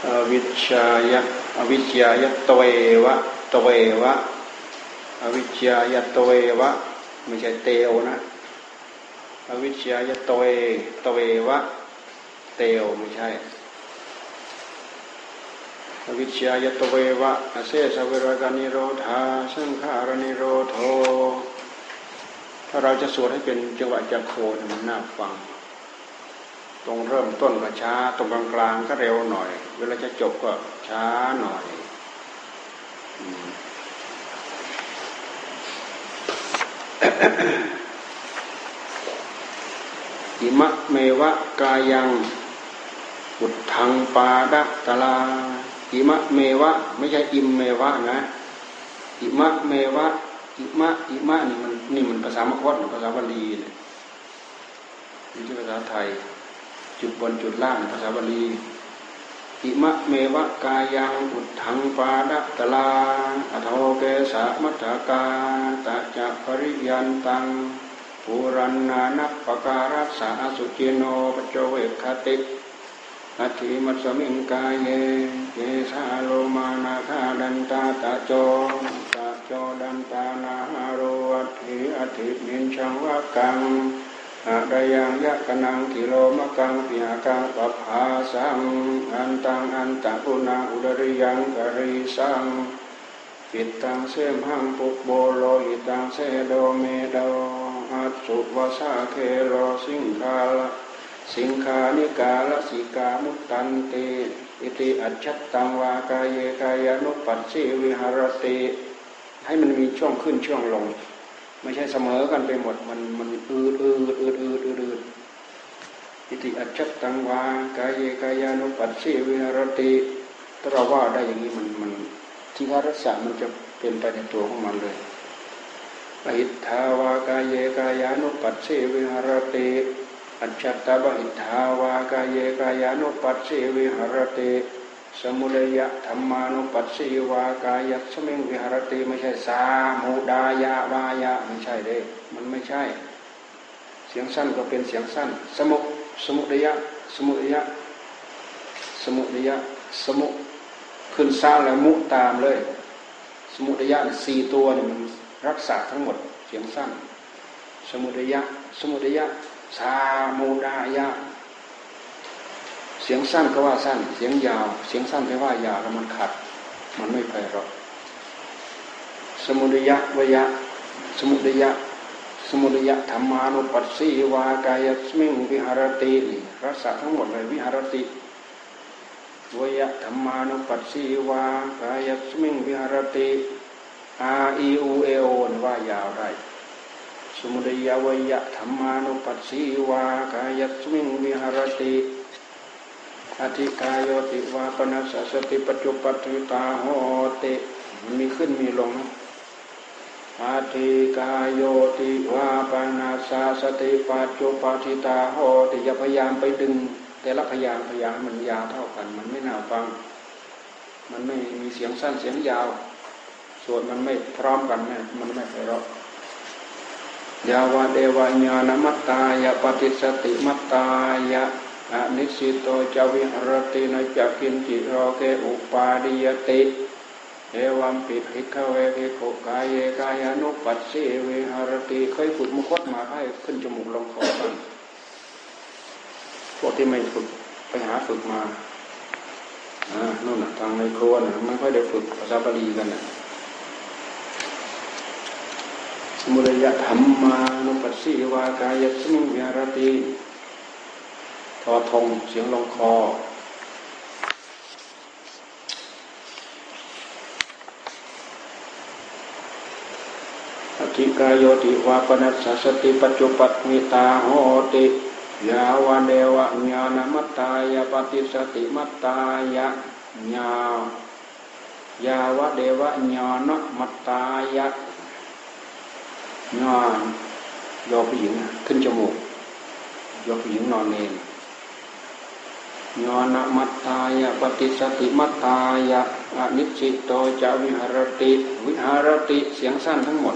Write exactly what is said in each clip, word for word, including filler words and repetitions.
อวิชชายะอวิชชายะตเววะตเววะอวิชชายะตเววะไม่ใช่เตวนะอวิชชายะตเวตเววะเตวไม่ใช่อวิชชายะตเววะอเสสะเวรกานิโรธาสังขารนิโรโธถ้าเราจะสวดให้เป็นจังหวะจักโคมันน่าฟังตรงเริ่มต้นก็ช้าตรงกลางกลางก็เร็วหน่อยเวลาจะจบก็ช้าหน่อยอิมะเมวะกายังอุทธังปาดะตะลาอิมะเมวะไม่ใช่อิมเมวะนะอิมะเมวะอิมะอิมะนี่มันนี่มันภาษามคธภาษาบาลีเนี่ยนี่คือภาษาไทยจุดบนจุดล่างภาษาบาลีอิมะเมวะกายังอุทธังปาดะตะลาอโทเกสะมัตถกาตะจะปริยันตังปุรันนานัปปการัสสะอสุจิโนปัจโจเวคติอัตถิมัสสมิงกายเยเกสาโลมานาคาดันตาตะโจตะโจดันตานาหาโรอัตถิอัตถินินชังวะกังอะดายังยะกนังกิโลมะกังปิหากังปภาสังอันตังอันตะปุนาอุดริยังกริสังปิตังเสมหังปุโบโลหิตังเสโดเมโดอัตสุวสาเคโลสิงคาลสิงคานิกาลสิกามุตตันติอิติอัจฉัตตังวากายเยกายานุปัสสิวิหารติให้มันมีช่วงขึ้นช่วงลงไม่ใช่เสมอกันไปหมดมันมันอืดอืดอืดอืดอืดอืดอิติอัจฉัตตังวากายเยกายานุปัสสิวิหารติถ้าเราว่าได้อย่างนี้มันมันที่ฆรัสสะมันจะเป็นไปในตัวของมันเลยอหิทธาวากายเยกายานุปัสสิวิหารติอัจฉตบหิทธาวากายเยกายานุปัสสิวิหารติสมุทัยธรรมานุปัสสิวากายัสมิงวิหารติไม่ใช่สามุดายะวายะไม่ใช่เด้มันไม่ใช่เสียงสั้นก็เป็นเสียงสั้นสมุสมุทัยะสมุทัยะสมุทัยะสมุขึ้นสร้างแล้วมุตามเลยสมุทัยะสี่ตัวนี่มันรักษาทั้งหมดเสียงสั้นสมุทัยะสมุทัยะสามุดายะเสียงสั้นก็ว่าสั้นเสียงยาวเสียงสั้นไปว่ายาวแล้วมันขัดมันไม่ไพเราะสมุทัยะวยะสมุทัยะสมุทัยะธรรมานุปัสสิวากายสมิงวิหารติรักษาทั้งหมดเลยวิหารติวยะธรรมานุปัสสิวากายสมิงวิหารติอาอีอูเอโอนว่ายาวได้สมุทัยวยะธรรมานุปัสสิวากายสมิงวิหารติอธิกายโยติวาปนัสสติปัจจุปัจจุตาโหติมันมีขึ้นมีลงนะอธิกายโยติวาปนัสสติปัจจุปัจจุตาโหติอย่าพยายามไปดึงแต่ละพยางค์พยางค์มันยาวเท่ากันมันไม่น่าฟังมันไม่มีเสียงสั้นเสียงยาวส่วนมันไม่พร้อมกันนะมันไม่ไพเราะยาวะเดวะญาณมัตตายะปฏิสติมัตตายะอนิสิโตจาวิหรตินจักขินจิโรเกอุปาดิยติเอวัมปิภิกขเวภิกขุกายเยกายานุปัสสิวิหรติเคยฝึกมุขมาให้ขึ้นจมูกลงคอบ้างพวกที่ไม่ฝึกไปหาฝึกมาอ่าโน่นน่ะทางในครัวน่ะไม่ค่อยได้ฝึกภาษาบาลีกันน่ะสมุทัยธรรมานุปัสสิวากายสมิงวิหารติทอทงเสียงลงคออธิกายโยติวาปนัสสติปัจจุปัฏมิตาโหติยาวะเดวะญาณมัตตายะปฏิสติมัตตายะญายาวะเดวะญาณมัตตายะญายอผู้หญิงขึ้นจมูกยอผู้หญิงนอนเนรญาณมัตตายะปฏิสติมัตตายะอนิจจิโตจาวิหารติวิหารติเสียงสั้นทั้งหมด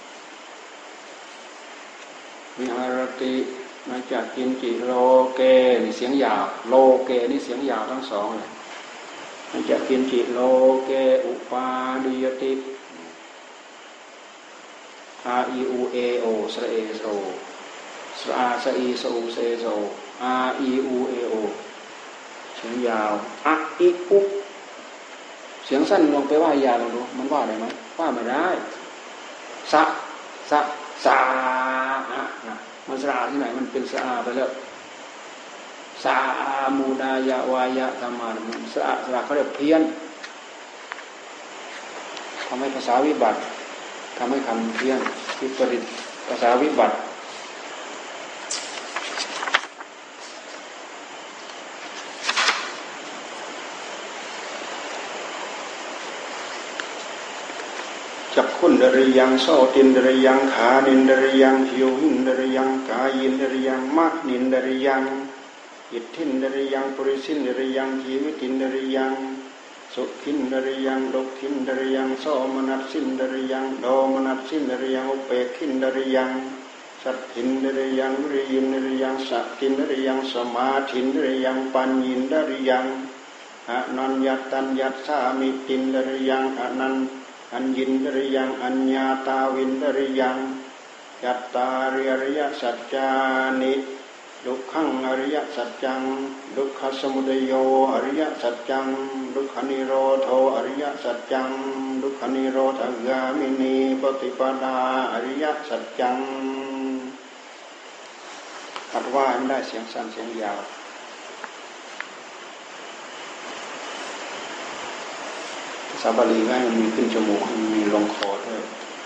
วิหารติมาจากกินจิโลเกนี่เสียงยาวโลเกนี่เสียงยาวทั้งสองเลยจะกินจิโลเกอุปาดิยติอาอีอูเอโอสระเอโซสระอาสะอีสอูเซโซอาอีอูเอโอเสียงยาวอะอีอุเสียงสั้นลงไปว่ายาวลองดูมันว่าได้ไหมว่าไม่ได้สะสะสาอะมันสระที่ไหนมันเป็นสระไปแล้วสามูดายาวายะธรรมามันสระสระเขาเรียกเพี้ยนทำให้ภาษาวิบัติทำให้คำเพี้ยนวิปริตภาษาวิบัติจักขุนดริยังโสตินดริยังขานินดริยังหิวหินดริยังกายินดริยังมะนินดริยังอิทธินดริยังปุริสินดริยังชีวิตินดริยังสุขินดริยังโลกินดริยังโสมนัสสินดริยังโดมนัสสินดริยังอุเปกินดริยังสัตถินดริยังวิริยินดริยังสัตตินดริยังสมาธินดริยังปัญญินดริยังอนัญญตัญญัสสามิตินดริยังอนันอัญญินดริยังอัญญาตาวินดริยังยัตตาริยริยสัจจานิดุขังอริยสัจจังดุขสมุทัยโยอริยสัจจังดุขนิโรธโออริยสัจจังดุขนิโรธกามินีปฏิปดาอริยสัจจังอัดว่าไม่ได้เสียงสั้นเสียงยาวภาษาบาลีก็ให้มันมีขึ้นจมูกมันมีลงคอด้วย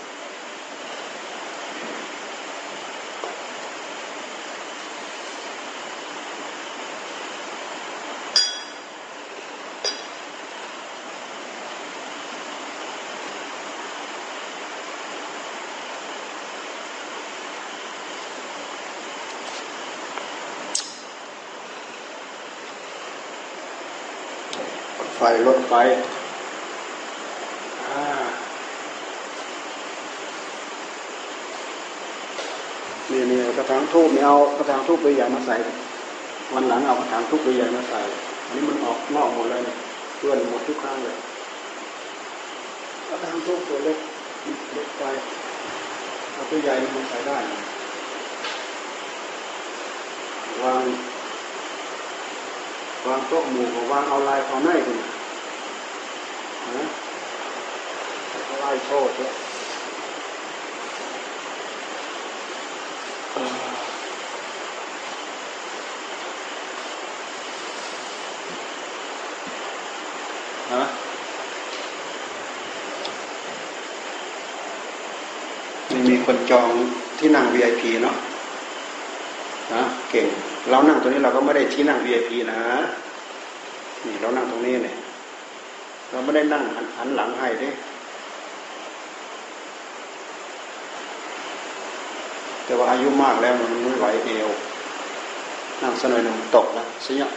ไฟลดไฟนี่นี่กระถางทูบไม่เอากระถางทูบใบใหญ่มาใส่วันหลังเอากระถางทูบใบใหญ่มาใส่อันนี้มันออกนอกหมดเลยเพื่อนหมดทุกครั้งเลยกระถางทูบตัวเล็กเล็กไปเอาตัวใหญ่มาใส่ได้วางวางโต๊ะหมู่วางเอาลายเขาไหนกันนะเอาลายโซ่ด้วยฮะไม่มีคนจองที่นั่ง วี ไอ พี เนาะนะเก่งเรานั่งตรงนี้เราก็ไม่ได้ที่นั่ง วี ไอ พี นะนี่เรานั่งตรงนี้เนี่ยเราไม่ได้นั่งหันหลังให้ดิแต่ว่าอายุมากแล้วมันไม่ไหวเอวนั่งสักหน่อยหนึ่งตกแล้วเสีย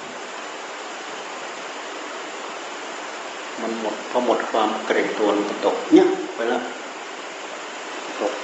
มันหมดพอหมดความเกรงตัวมันตกเนี่ยไปแล้วตก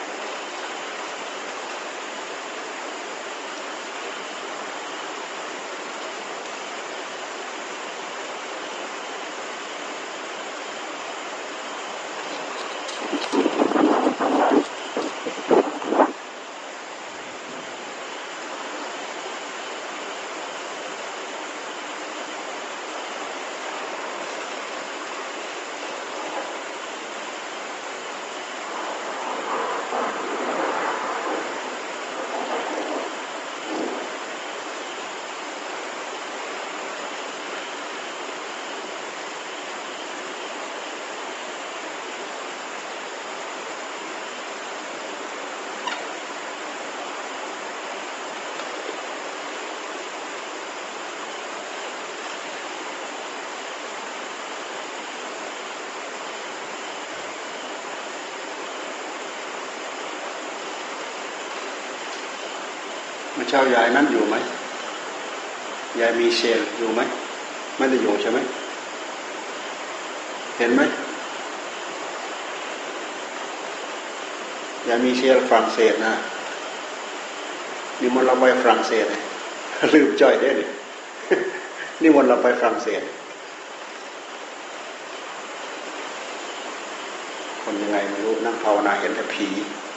เมื่อเช้ายายนั้นอยู่ไหมยายมีเชลอยู่ไหมไม่ได้อยู่ใช่ไหมเห็นไหมยายมีเชลฝรั่งเศสนะนี่มันเราไปฝรั่งเศสลืมจ่อยได้ดินี่มันเราไปฝรั่งเศสคนยังไงไม่รู้นั่งภาวนาเห็นแต่ผี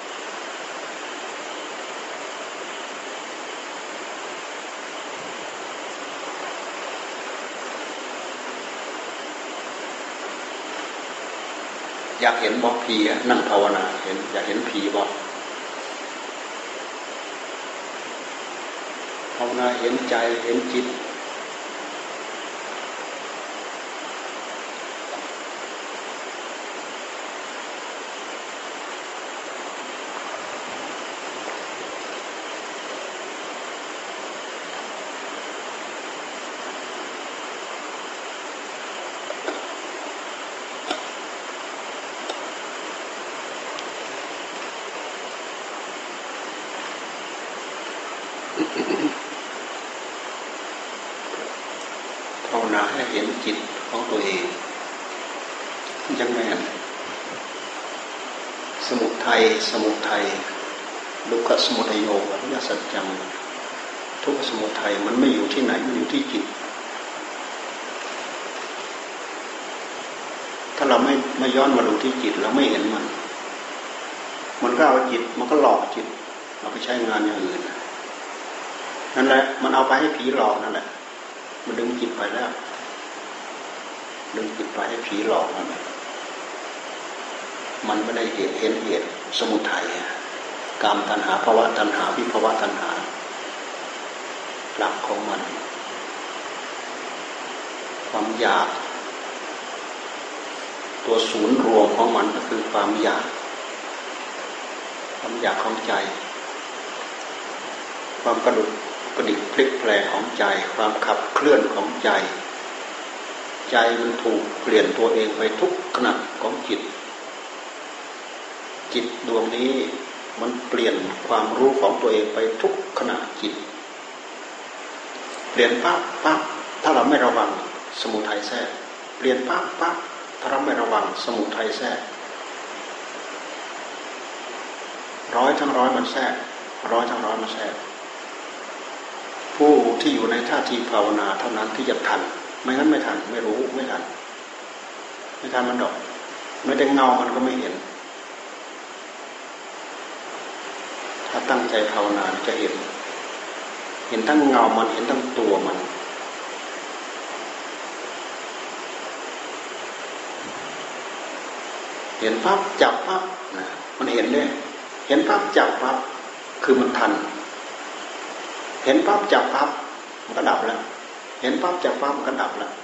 อยากเห็นบอกผีนั่งภาวนาเห็นอยากเห็นผีบอกภาวนาเห็นใจเห็นจิตภาวนาให้เห็นจิตของตัวเองยังแม่นสมุทัยสมุทัยทุกขสมุทัยโยอริยสัจจังทุกขสมุทัยมันไม่อยู่ที่ไหนมันอยู่ที่จิตถ้าเราไม่ไม่ย้อนมาดูที่จิตเราไม่เห็นมันมันก็เอาจิตมันก็หลอกจิตเราไปใช้งานอย่างอื่นนั่นแหละมันเอาไปให้ผีหลอกนั่นแหละมันดึงจิตไปแล้วดึงจิตไปให้ผีหลอกนั่นแหละมันไม่ได้เห็นเห็นเหตุสมุทัยกามตัณหาภวะตัณหาวิภวะตัณหาหลักของมันความอยากตัวศูนย์รวมของมันก็คือความอยากความอยากของใจความกระดุกกระดิกพลิกแปลงของใจความขับเคลื่อนของใจใจมันถูกเปลี่ยนตัวเองไปทุกขณะของจิตจิตดวงนี้มันเปลี่ยนความรู้ของตัวเองไปทุกขณะจิตเปลี่ยนปั๊บปั๊บถ้าเราไม่ระวังสมุทัยแทรกเปลี่ยนปั๊บปั๊บถ้าเราไม่ระวังสมุทัยแทรกร้อยทั้งร้อยมันแทรกร้อยทั้งร้อยมันแทรกผู้ที่อยู่ในท่าทีภาวนาเท่านั้นที่จะทันไม่งั้นไม่ทันไม่รู้ไม่ทันไม่ทันมันดอกไม่ได้เงามันก็ไม่เห็นถ้าตั้งใจภาวนาจะเห็นเห็นทั้งเงามันเห็นทั้งตัวมันเห็นปั๊บจับปั๊บนะมันเห็นเลยเห็นปั๊บจับปั๊บคือมันทันเห็นปั๊บจับปั๊บมันก็ดับแล้วเห็นปั๊บจับปั๊บมันก็ดับแล้ว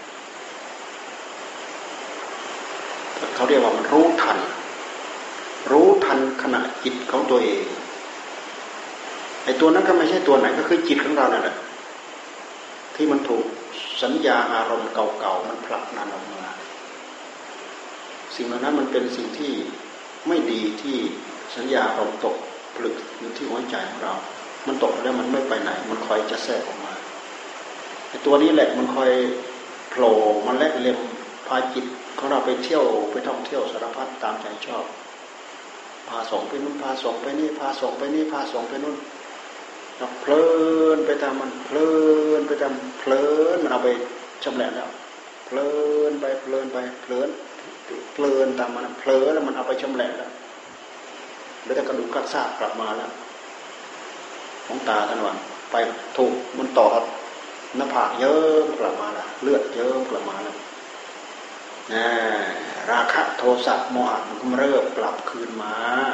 เขาเรียกว่ามันรู้ทันรู้ทันขณะจิตของตัวเองไอ้ตัวนั้นก็ไม่ใช่ตัวไหนก็คือจิตของเรานั่นแหละที่มันถูกสัญญาอารมณ์เก่าๆมันผลักดันออกมาสิ่งเหล่านั้นมันเป็นสิ่งที่ไม่ดีที่สัญญาอารมณ์ตกผลึกอยู่ที่หัวใจของเรามันตกแล้วมันไม่ไปไหนมันคอยจะแทรกออกมาไอ้ตัวนี้แหละมันคอยโผล่มันแลกเล็มพาจิตของเราไปเที่ยวไปท่องเที่ยวสารพัดตามใจชอบพาส่งไปนู่นพาส่งไปนี่พาส่งไปนี่พาส่งไปนู่นเราเพลินไปตามมันเพลินไปตามเพลินมันเอาไปชำแหละแล้วเพลินไปเพลินไปเพลินเพลินตามมันเพลินแล้วมันเอาไปชำแหละแล้วแล้วแต่กระดูกกระซากกลับมาแล้วของตาท่านว่าไปถูกมันต่อหน้าผากเยิ้มกลับมาแล้วเลือดเยิ้มกลับมาแล้วนะราคะโทสะโมหะมันก็เริ่มกลับคืนมา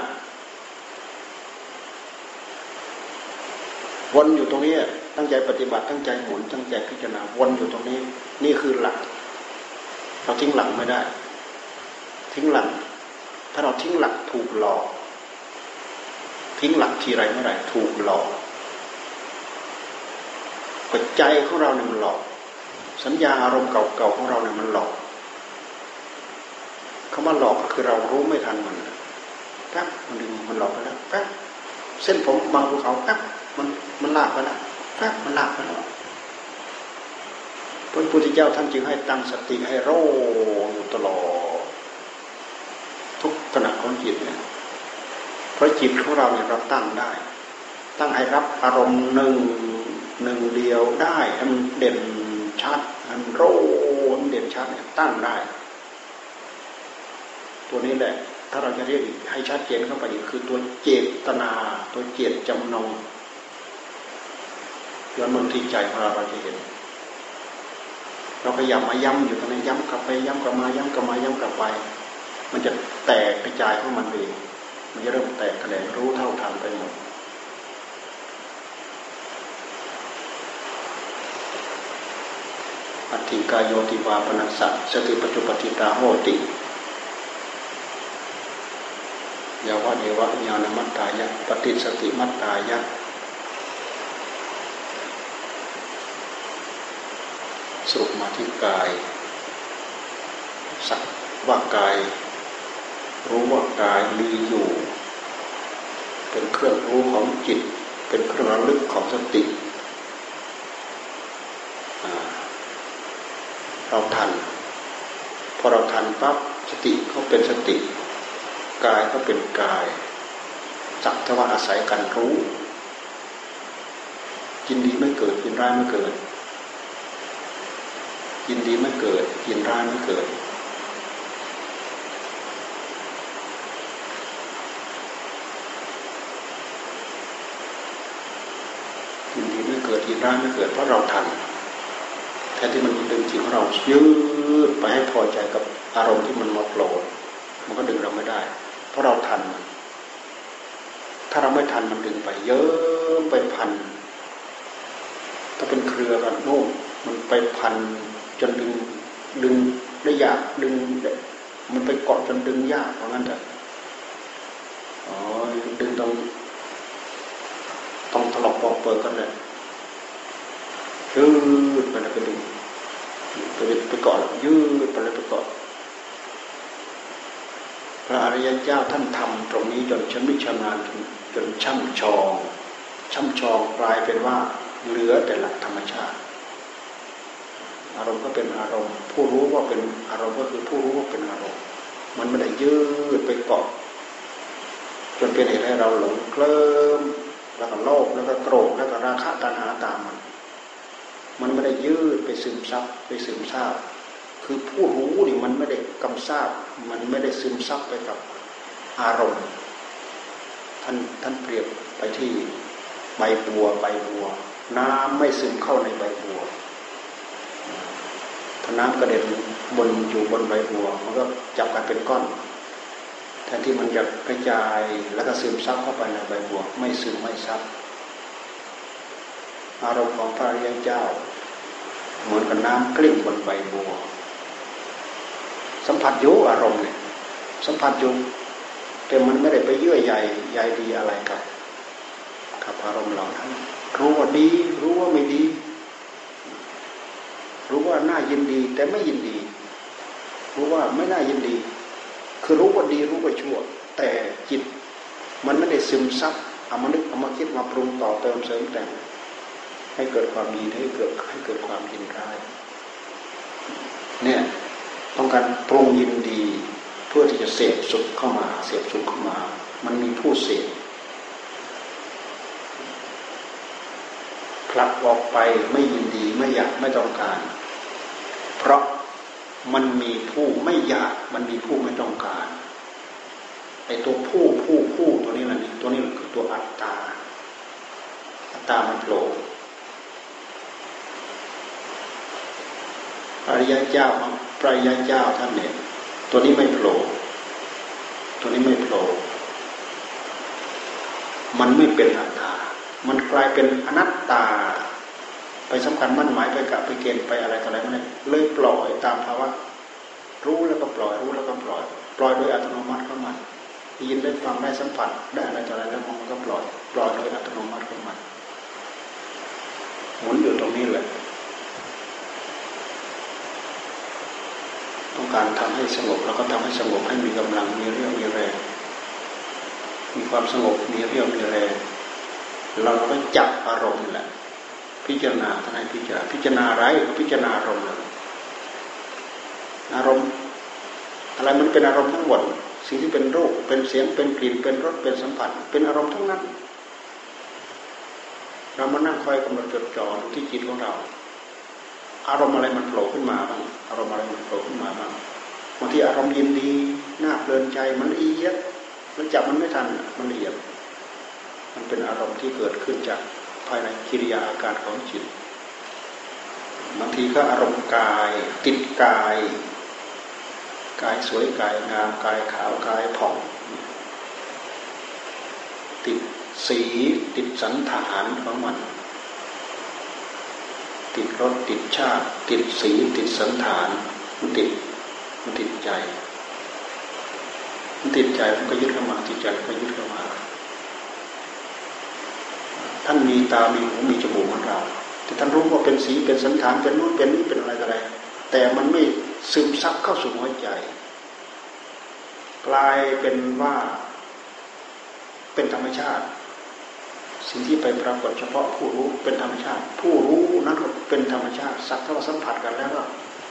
วนอยู่ตรงนี้ตั้งใจปฏิบัติตั้งใจหมุนตั้งใจพิจารณาวนอยู่ตรงนี้นี่คือหลักเราทิ้งหลักไม่ได้ทิ้งหลักถ้าเราทิ้งหลักถูกหลอกทิ้งหลักทีไรเมื่อไหร่ถูกหลอกปัจจัยของเราเนี่ยมันหลอกสัญญาอารมณ์เก่าๆของเราเนี่ยมันหลอกคำว่าหลอกก็คือเรารู้ไม่ทันมันแป๊บมันดึงมันหลอกไปแล้วแป๊บเส้นผมบางภูเขาแป๊บมันมันลากไปแล้วแป๊บมันลากไปแล้วพระพุทธเจ้าท่านจึงให้ตั้งสติให้รู้อยู่ตลอดทุกขณะของจิตเนี่ยเพราะจิตของเราเนี่ยเราตั้งได้ตั้งให้รับอารมณ์หนึ่งหนึ่งเดียวได้ให้มันเด่นชัดให้มันรู้เด่นชัดเนี่ยตั้งได้ตัวนี้แหละถ้าเราจะเรียกให้ชัดเจนเข้าไปอีกคือตัวเจตนาตัวเจตจำนงย้อนลงที่ใจของเราเราจะเห็นเราพยายามมาย้ำอยู่ตรงนี้ย้ำกลับไปย้ำกลับมาย้ำกลับมาย้ำกลับไปมันจะแตกกระจายของมันเองมันจะเริ่มแตกแขนงรู้เท่าทันไปหมดอัตถิกายโยติวาปนัสสะสติปัจจุปฏิตาโหติยาวะเดวะญาณมัตตายะปฏิสติมัตตายะสรุปมาที่กายสักว่ากายรู้ว่ากายมีอยู่เป็นเครื่องรู้ของจิตเป็นเครื่องระลึกของสติเราทันพอเราทันปั๊บสติก็เป็นสติกายก็เป็นกายสักแต่ว่าอาศัยกันรู้ยินดีไม่เกิดยินร้ายไม่เกิดยินดีไม่เกิดยินร้ายไม่เกิดยินดีไม่เกิดยินร้ายไม่เกิดเพราะเราทันแทนที่มันดึงจิตของเรายืดไปให้พอใจกับอารมณ์ที่มันมาโกรธมันก็ดึงเราไม่ได้เพราะเราทันถ้าเราไม่ทันมันดึงไปเยอะไปพันถ้าเป็นเครือกันโน่มมันไปพันจนดึงดึงได้ยากดึงมันไปเกาะจนดึงยากเพราะงั้นแต่อ๋อดึงตรงต้องถลอกปอกเปิดกันเลยยืดไปแล้วไปดึงไปไปเกาะแล้วยืดไปแล้วไปเกาะพระอริยเจ้าท่านทำตรงนี้จนชำนิชำนาญจนช่ำชองช่ำชองกลายเป็นว่าเหลือแต่หลักธรรมชาติอารมณ์ก็เป็นอารมณ์ผู้รู้ว่าเป็นอารมณ์ก็คือผู้รู้ว่าเป็นอารมณ์มันไม่ได้ยืดไปเกาะจนเป็นเหตุให้เราหลงเคลิ้มแล้วก็โลภแล้วก็โกรธแล้วก็ราคะตัณหาตามมันมันไม่ได้ยืดไปซึมซับไปซึมซาบคือผู้รู้นี่มันไม่ได้กำซาบมันไม่ได้ซึมซับไปกับอารมณ์ท่านท่านเปรียบไปที่ใบบัวใบบัวน้ำไม่ซึมเข้าในใบบัวถ้าน้ำกระเด็นบนอยู่บนใบบัวมันก็จับกันเป็นก้อนแทนที่มันจะกระจายแล้วก็ซึมซับเข้าไปในใบบัวไม่ซึมไม่ซับอารมณ์ของพระอริยเจ้าเหมือนกับน้ำกลิ้งบนใบบัวสัมผัสอยู่อารมณ์เนี่ยสัมผัสอยู่แต่มันไม่ได้ไปเยื่อใยใยดีอะไรกับกับอารมณ์เหล่านั้นรู้ว่าดีรู้ว่าไม่ดีรู้ว่าน่ายินดีแต่ไม่ยินดีรู้ว่าไม่น่ายินดีคือรู้ว่าดีรู้ว่าชั่วแต่จิตมันไม่ได้ซึมซับเอามานึกเอามาคิดมาปรุงต่อเติมเสริมแต่งให้เกิดความดีให้เกิดให้เกิดความยินร้ายเนี่ยต้องการปรุงยินดีเพื่อที่จะเสพสุขเข้ามาเสพสุขเข้ามามันมีผู้เสพผลักออกไปไม่ยินดีไม่อยากไม่ต้องการเพราะมันมีผู้ไม่อยากมันมีผู้ไม่ต้องการไอ้ตัวผู้ผู้ผู้ตัวนี้แหละนี่ตัวนี้คือตัวอัตตาอัตตามันโผล่พระอริยเจ้าพระอริยเจ้าท่านเนี่ยตัวนี้ไม่โผล่ตัวนี้ไม่โผล่มันไม่เป็นอัตตามันกลายเป็นอนัตตาไปสำคัญมั่นหมายไปกะไปเกณฑ์ไปอะไรต่ออะไรนั่นเลยเลยปล่อยตามภาวะรู้แล้วก็ปล่อยรู้แล้วก็ปล่อยปล่อยโดยอัตโนมัติของมันได้ยินได้ฟังได้สัมผัสได้อะไรต่ออะไรแล้วมันก็ปล่อยปล่อยโดยอัตโนมัติของมันหมุนอยู่ตรงนี้แหละต้องการทำให้สงบแล้วก็ทำให้สงบให้มีกำลังมีเรี่ยวมีแรงมีความสงบมีเรี่ยวมีแรงเราก็จับอารมณ์แหละพิจารณาท่านให้พิจารณาพิจารณาอะไรก็พิจารณาอารมณ์อารมณ์อะไรมันเป็นอารมณ์ทั้งหมดสิ่งที่เป็นรูปเป็นเสียงเป็นกลิ่นเป็นรสเป็นสัมผัสเป็นอารมณ์ทั้งนั้นเรามานั่งคอยกำหนดจดจ่อที่จิตของเราอารมณ์อะไรมันโผล่ขึ้นมาบ้างอารมณ์อะไรมันโผล่ขึ้นมาบ้างบางทีอารมณ์ยินดีน่าเพลินใจมันละเอียดมันจับมันไม่ทันมันละเอียดมันเป็นอารมณ์ที่เกิดขึ้นจากภายในกิริยาอาการของจิตบางทีก็อารมณ์กายติดกายกายสวยกายงามกายขาวกายผ่องติดสีติดสันฐานของมันติดรสติดชาติติดสีติดสันฐานมันติดมันติดใจมันติดใจมันก็ยึดเข้ามาติดใจมันก็ยึดเข้ามาท่านมีตามีหูมีจมูกเหมือนเราแต่ท่านรู้ว่าเป็นสีเป็นสันฐานเป็นนู่นเป็นนี่เป็นอะไรอะไรแต่มันไม่ซึมซับเข้าสู่หัวใจกลายเป็นว่าเป็นธรรมชาติสิ่งที่ไปปรากฏเฉพาะผู้รู้เป็นธรรมชาติผู้รู้นั้นก็เป็นธรรมชาติสักเท่าสัมผัสกันแล้วก็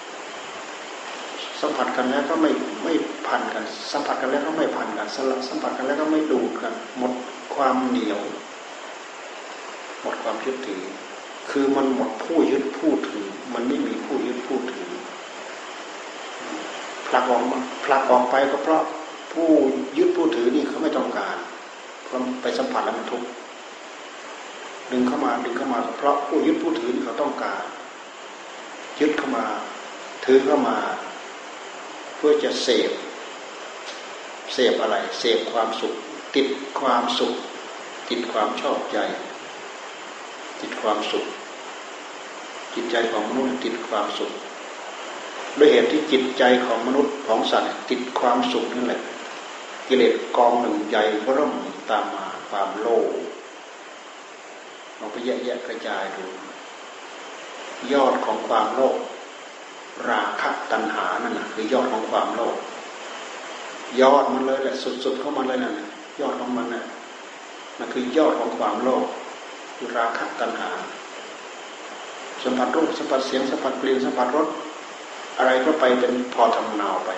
สัมผัสกันแล้วก็ไม่ไม่พันกันสัมผัสกันแล้วก็ไม่พันกันสัมผัสกันแล้วก็ไม่ดูดกันหมดความเหนียวหมดความยึดถือคือมันหมดผู้ยึดผู้ถือมันไม่มีผู้ยึดผู้ถือผลักออกมาผลักออกไปก็เพราะผู้ยึดผู้ถือนี่เขาไม่ต้องการเขาไปสัมผัสแล้วมันทุกข์ดึงเข้ามาดึงเข้ามาเพราะผู้ยึดผู้ถือเขาต้องการยึดเข้ามาถือเข้ามาเพื่อจะเสพเสพอะไรเสพความสุขติดความสุขติดความชอบใจติดความสุขจิตใจของมนุษย์ติดความสุขด้วยเหตุที่จิตใจของมนุษย์ของสัตว์ติดความสุขนั่นแหละกิเลสกองหนึ่งใหญ่เริ่มตามมาความโลภเราไปแยกแยะกระจายดูยอดของความโลภราคะตัณหานั่นน่ะคือยอดของความโลภยอดมันเลยแหละสุดๆเข้ามันเลยนั่นยอดของมันน่ะมันคือยอดของความโลภคือราคะตัณหาสัมผัสรูปสัมผัสเสียงสัมผัสกลิ่นสัมผัสรสอะไรก็ไปเป็นพอทำนาวไป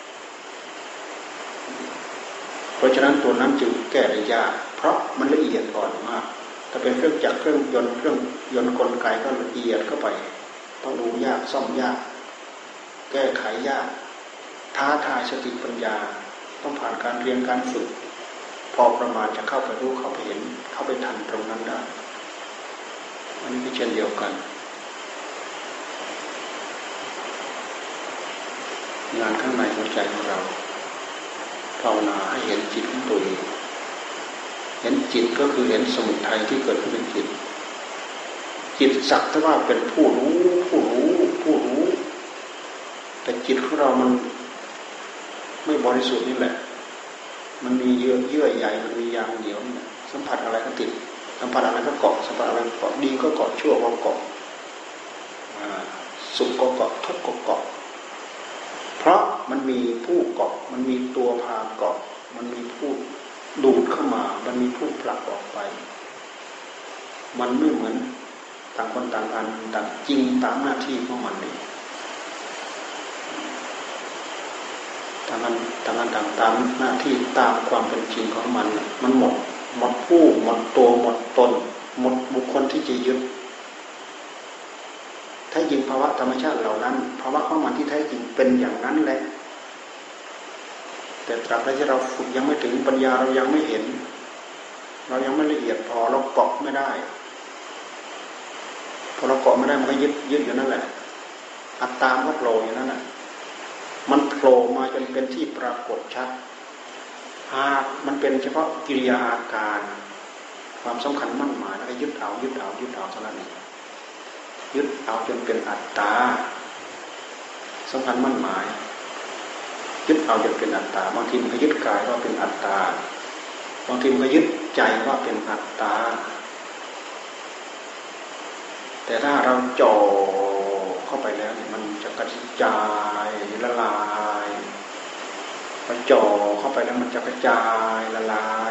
เพราะฉะนั้นตัวนั้นจึงแก้ได้ยากเพราะมันละเอียดอ่อนมากถ้าเป็นเครื่องจักรเครื่องยนต์เครื่องยนต์กลไกก็ละเอียดเข้าไปต้องดูยากซ่อมยากแก้ไขยากท้าทายสติปัญญาต้องผ่านการเรียนการฝึกพอประมาณจะเข้าไปรู้เข้าไปเห็นเข้าไปทันตรงนั้นได้อันนี้ก็เช่นเดียวกันงานข้างในหัวใจของเราภาวนาให้เห็นจิตของตัวเองเห็นจิตก็คือเห็นสมุทัยที่เกิดขึ้นในจิตจิตสักแต่ว่าเป็นผู้รู้ผู้รู้ผู้รู้แต่จิตของเรามันไม่บริสุทธิ์นี่แหละมันมีเยื่อเยื่อใยมันมียางเหนียวนี่สัมผัสอะไรก็ติดสัมผัสอะไรก็เกาะสัมผัสอะไรก็เกาะดีก็เกาะชั่วก็เกาะสุขก็เกาะทุกข์ก็เกาะเพราะมันมีผู้เกาะมันมีตัวพาเกาะมันมีผู้ดูดเข้ามามันมีผู้ผลักออกไปมันไม่เหมือนต่างคนต่างกันต่างจริงตามหน้าที่ของมันนี่ต่างกันต่างกันต่างตามหน้าที่ตามความเป็นจริงของมันมันหมดหมดผู้หมดตัวหมดตนหมดบุคคลที่จะยึดแท้จริงภาวะธรรมชาติเหล่านั้นภาวะของมันที่แท้จริงเป็นอย่างนั้นแหละแต่ตราบใดที่เราฝึกยังไม่ถึงปัญญาเรายังไม่เห็นเรายังไม่ละเอียดพอเราเกาะไม่ได้พอเราเกาะไม่ได้มันก็ยึดยึดอยู่นั่นแหละอัตตามันก็โผล่อยู่นั่นแหละมันโผล่มาจนเป็นที่ปรากฏชัดหากมันเป็นเฉพาะกิริยาอาการความสำคัญมั่นหมายแล้วก็ยึดเอายึดเอายึดเอาเท่านั้นเองยึดเอาจนเป็นอัตตาสำคัญมั่นหมายยึดเอาจนเป็นอัตตาบางทีมันก็ยึดกายว่าเป็นอัตตาบางทีมันก็ยึดใจว่าเป็นอัตตาแต่ถ้าเราจ่อเข้าไปแล้วเนี่ยมันจะกระจายละลายพอจ่อเข้าไปแล้วมันจะกระจายละลาย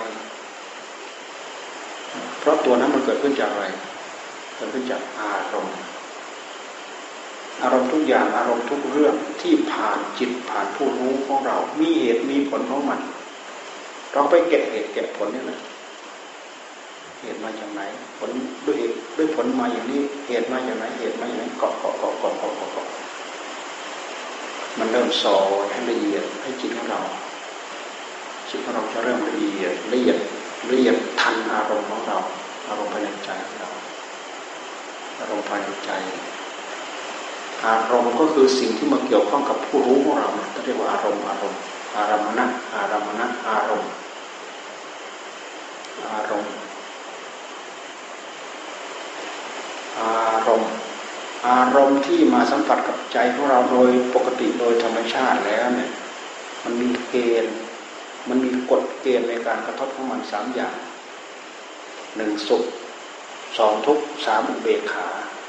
เพราะตัวนั้นมันเกิดขึ้นจากอะไรเกิดขึ้นจากอารมณ์อารมณ์ทุกอย่างอารมณ์ทุกเรื่องที่ผ่านจิตผ่านผู้รู้ของเรามีเหตุมีผลของมันเราไปเก็บเหตุเก็บผลนี่แหละเหตุมาจากไหนผลด้วยเหตุด้วยผลมาอย่างนี้เหตุมาอย่างไหนเหตุมาอย่างนั้นเกาะเกาะเกาะเกาะเกาะเกาะมันเริ่มสอนให้ละเอียดให้จิตของเราจิตของเราจะเริ่มละเอียดละเอียดละเอียดทันอารมณ์ของเราอารมณ์ภายในใจของเราอารมณ์ภายในใจอารมณ์ก็คือสิ่งที่มาเกี่ยวข้องกับผู้รู้ของเราเนี่ยเรียกว่าอารมณ์อารมณ์อารมณะอารมณะอารมณ์อารมณ์อารมณ์อารมณ์ที่มาสัมผัสกับใจของเราโดยปกติโดยธรรมชาติแล้วเนี่ยมันมีเกณฑ์มันมีกฎเกณฑ์ในการกระทบของมันสามอย่างหนึ่งสุขสองทุกข์สามอุเบกขา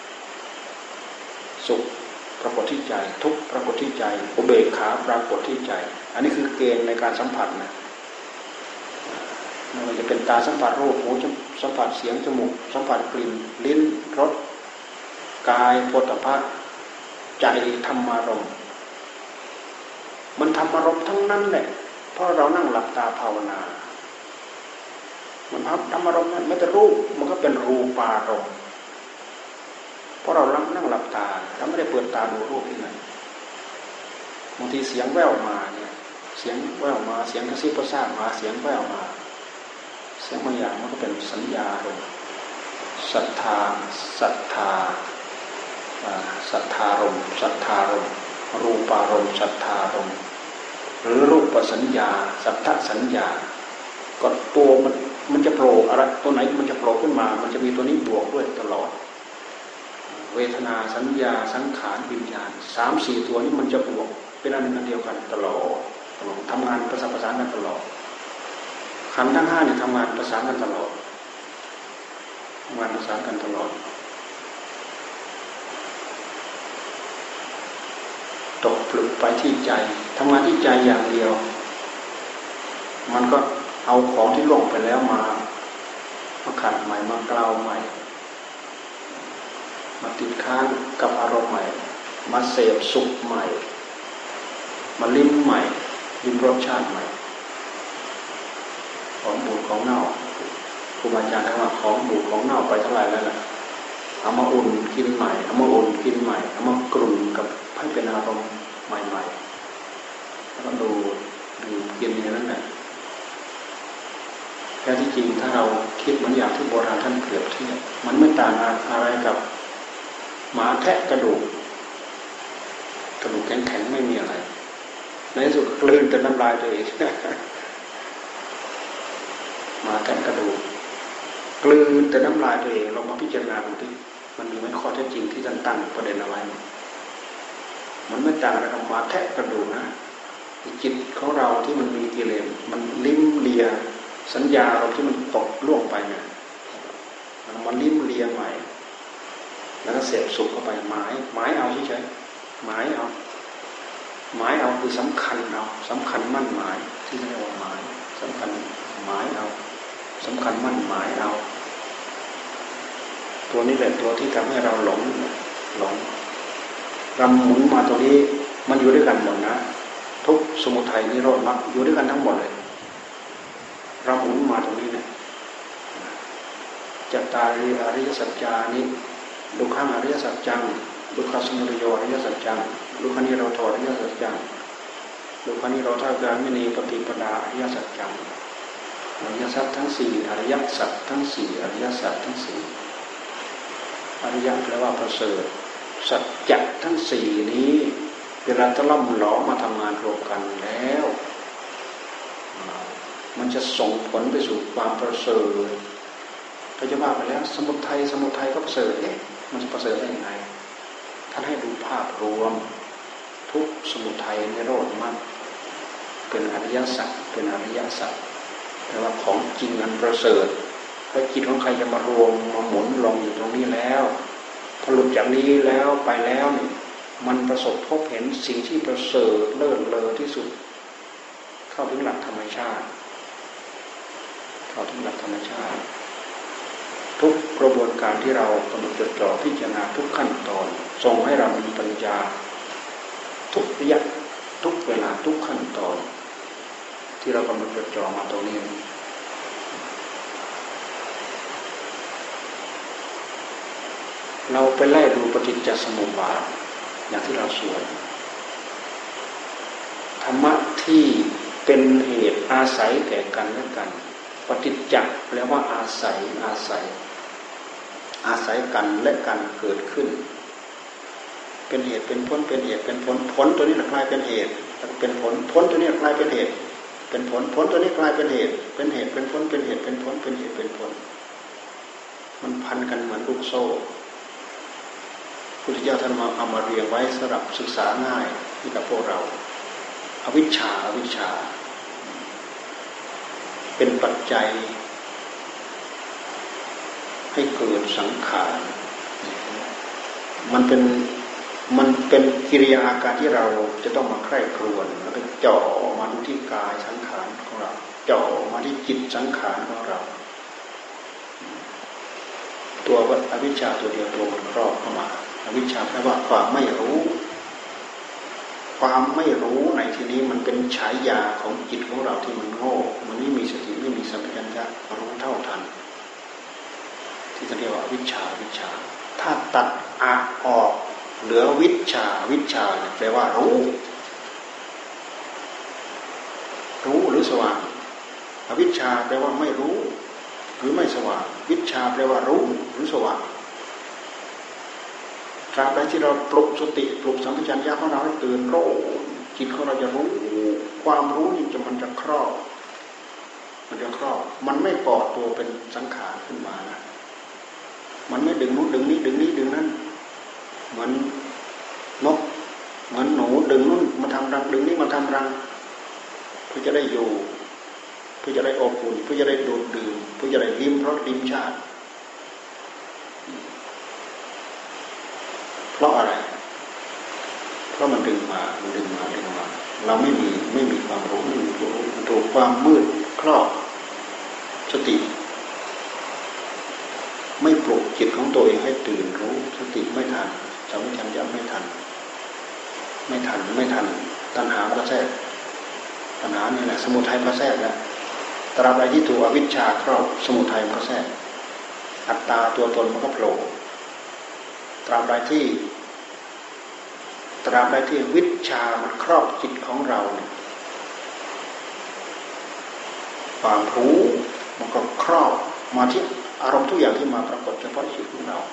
สุขปรากฏที่ใจทุกข์ปรากฏที่ใจอุเบกขาปรากฏที่ใจอันนี้คือเกณฑ์ในการสัมผัสนะไม่ว่าจะเป็นตาสัมผัสรูปหูสัมผัสเสียงจมูกสัมผัสกลิ่นลิ้นรสกายโผฏฐัพพะใจธรรมารมณ์มันธรรมารมณ์ทั้งนั้นแหละเพราะเรานั่งหลับตาภาวนามันธรรมารมณ์นั้นไม่แต่รูปมันก็เป็นรูปารมณ์เพราะเรานั่งหลับตาเราไม่ได้เปิดตาดูรูปที่ไหนบางทีเสียงแว่วมาเนี่ยเสียงแว่วมาเสียงกระซิบกระซาบมาเสียงแว่วมาเสียงบางอย่างมันก็เป็นสัญญาลมศรัทธาศรัทธาศรัทธารมศรัทธารมรูปารมศรัทธารมหรือรูปสัญญาสัทธสัญญาก็ตัวมันมันจะโผล่อะไรตัวไหนมันจะโผล่ขึ้นมามันจะมีตัวนี้บวกด้วยตลอดเวทนาสัญญาสังขารวิญญาณสามสี่ตัวนี้มันจะบวกเป็นอันหนึ่งอันเดียวกันตลอดทำงานประสานประสานกันตลอดขันธ์ทั้งห้าเนี่ยทำงานประสานกันตลอดทำงานประสานกันตลอดตกผลึกไปที่ใจทำงานที่ใจอย่างเดียวมันก็เอาของที่ล่วงไปแล้วมามาขัดใหม่มากล่าวใหม่มาติดค้างกับอารมณ์ใหม่มาเสพสุขใหม่มาลิ้มใหม่ลิ้มรสชาติใหม่ของบูดของเน่าครูบาอาจารย์ท่านว่าของบูดของเน่าไปเท่าไหร่แล้วล่ะเอามาอุ่นกินใหม่เอามาอุ่นกินใหม่เอามากลุ่นกับให้เป็นอารมณ์ใหม่ๆแล้วก็ดูดูกินอย่างนั้นแหละแท้ที่จริงถ้าเราคิดเหมือนอย่างที่โบราณท่านเปรียบเทียบมันไม่ต่างอะไรกับหมาแทะกระดูกกระดูกแข็งๆไม่มีอะไรในที่สุดกลืนแต่น้ำลายตัวเองหมาแทะกระดูกกลืนแต่น้ำลายตัวเองเรามาพิจารณาดูที่มันมีไหมข้อเท็จจริงที่ท่านตั้งประเด็นอะไรมันไม่ต่างอะไรกับหมาแทะกระดูกนะจิตของเราที่มันมีกิเลสมันลิ้มเลียสัญญาเราที่มันตกล่วงไปเนี่ยมันลิ้มเลียใหม่แล้วก็เสพสุขเข้าไปหมายหมายเอาเฉยๆหมายเอาหมายเอาคือสำคัญเอาสำคัญมั่นหมายที่เรียกว่าหมายสำคัญหมายเอาสำคัญมั่นหมายเอาตัวนี้แหละตัวที่ทำให้เราหลงหลงรำหมุนมาตัวนี้มันอยู่ด้วยกันหมดนะทุกสมุทัยนิโรธมรรคอยู่ด้วยกันทั้งหมดเลยรำหมุนมาตรงนี้เนี่ยจัตตาริอริยสัจจานิดุขังอริยสัจจังดุขสมุทัยอริยสัจจังดุขันิโรธอริยสัจจังดุขันิโรธากามินีปฏิปดาอริยสัจจังอริยสัจทั้งสี่อริยสัจทั้งสี่อริยสัจทั้งสี่อริยแปลว่าประเสริฐสัจจะทั้งสี่นี้เวลาตะล่อมหลอมมาทำงานรวมกันแล้วมันจะส่งผลไปสู่ความประเสริฐถ้าจะว่าไปแล้วสมุทัยสมุทัยก็ประเสริฐเนี่ยมันจะประเสริฐได้ยังไงท่านให้ดูภาพรวมทุกสมุทัยนิโรธมรรคเป็นอริยสัจเป็นอริยสัจแต่ว่าของจริงนั้นประเสริฐถ้าจิตของใครจะมารวมมาหมุนลงอยู่ตรงนี้แล้วพอหลุดจากนี้แล้วไปแล้วนี่มันประสบพบเห็นสิ่งที่ประเสริฐเลิศเลอที่สุดเข้าถึงหลักธรรมชาติเข้าถึงหลักธรรมชาติทุกกระบวนการที่เรากำหนดจดจ่อพิจารณาทุกขั้นตอนส่งให้เรามีปัญญาทุกระยะทุกเวลาทุกขั้นตอนที่เรากำหนดจดจ่อมาตรงนี้เราไปไล่ดูปฏิจจสมุปบาทอย่างที่เราสวดธรรมะที่เป็นเหตุอาศัยแก่กันและกันปฏิจจ์แปลว่าอาศัยอาศัยอาศัยกันและกันเกิดขึ้นเป็นเหตุเป็นผลเป็นเหตุเป็นผลผลตัวนี้กลายเป็นเหตุเป็นผลผลตัวนี้กลายเป็นเหตุเป็นผลผลตัวนี้กลายเป็นเหตุเป็นเหตุเป็นผลเป็นเหตุเป็นผลเป็นเหตุเป็นผลมันพันกันเหมือนลูกโซ่พุทธเจ้าท่านมาเอามาเรียงไว้สำหรับศึกษาง่ายให้กับพวกเราอวิชชาอวิชชาเป็นปัจจัยให้เกิดสังขารมันเป็นมันเป็นกิริยาอาการที่เราจะต้องมาใคร่ครวญแล้วก็เจาะมาดูที่กายสังขารของเราเจาะมาที่จิตสังขารของเราตัวอวิชชาตัวเดียวตัวมันครอบเข้ามาอวิชชาแปลว่าความไม่รู้ความไม่รู้ในที่นี้มันเป็นฉายาของจิตของเราที่มันโง่มันไม่มีสติไม่มีสัมปชัญญะรู้เท่าทันที่จะเรียกว่าวิชาวิชาถ้าตัดอะออกเหลือวิชาวิชาแปลว่ารู้รู้หรือสว่างอวิชชาแปลว่าไม่รู้หรือไม่สว่างวิชาแปลว่ารู้หรือสว่างตราบใดที่เราปลุกสติปลุกสัมปชัญญะของเราให้ตื่นรู้จิตของเราจะรู้ความรู้นี่จะมันจะครอบมันจะครอบมันไม่ก่อตัวเป็นสังขารขึ้นมานะมันไม่ดึงนู้นดึงนี้ดึงนี้ดึงนั้นเหมือนนกเหมือนหนูดึงนู้นมาทำรังดึงนี้มาทำรังเพื่อจะได้อยู่เพื่อจะได้อบอุ่นเพื่อจะได้ดูดดื่มเพื่อจะได้ลิ้มรสลิ้มชาติเพราะอะไรเพราะมันดึงมามันดึงมาดึงมาเราไม่มีไม่มีความรู้ไม่มีผู้รู้มันถูกความมืดครอบสติไม่ปลุกจิตของตัวเองให้ตื่นรู้สติไม่ทันสัมปชัญญะไม่ทันไม่ทันไม่ทันตัณหาก็แทรกตัณหานี่แหละสมุทัยก็แทรกแล้วตราบใดที่ถูกอวิชชาครอบสมุทัยก็แทรกอัตตาตัวตนมันก็โผล่ตราบใดที่ตราบใดที่วิชามันครอบจิตของเราเนี่ยความรู้มันก็ครอบมาที่อารมณ์ทุกอย่างที่มาปรากฏเฉพาะจิตของเรา